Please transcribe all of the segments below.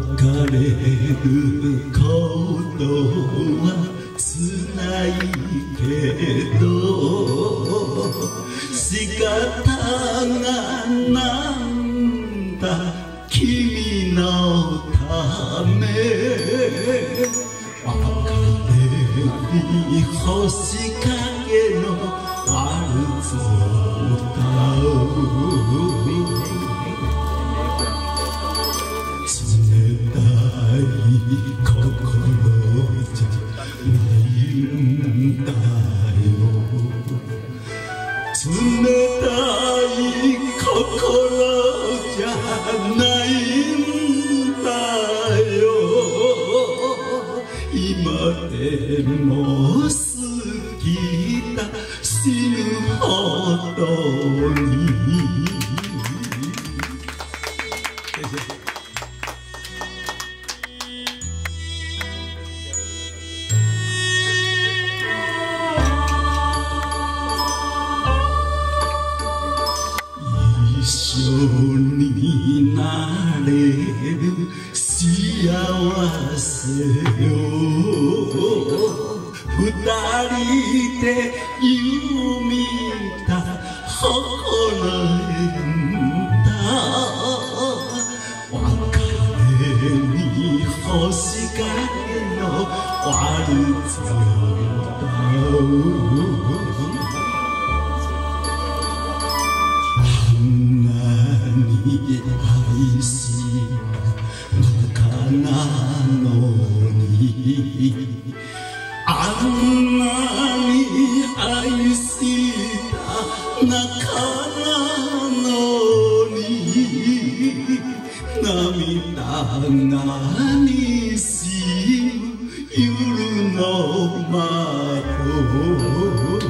れることは辛いけど仕方がなんだ君のため別れに星影のワルツを歌う冷たい心じゃないんだよ冷たい心じゃないんだよ今でも好きだ死ぬほどに一緒になれる幸せよ二人で夢見た微笑んだ別れに星影のワルツを歌う愛した仲なのにあんなに愛した仲なのに涙がにしむ夜の窓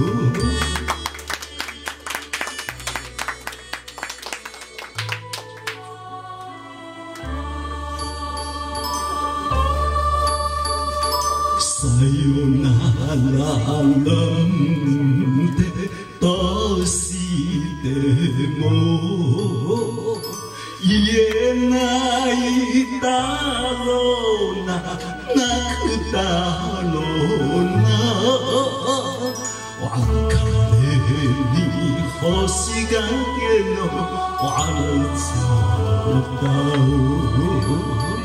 さよならなんてどうしても言えないだろうな泣くだろうな別れに星影のワルツを歌う